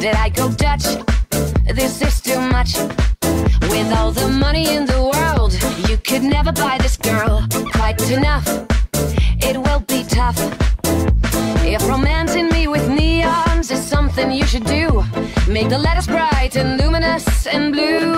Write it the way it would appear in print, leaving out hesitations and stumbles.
Did I go Dutch? This is too much. With all the money in the world, you could never buy this girl quite enough. It will be tough. If romancing me with neons is something you should do, make the letters bright and luminous and blue.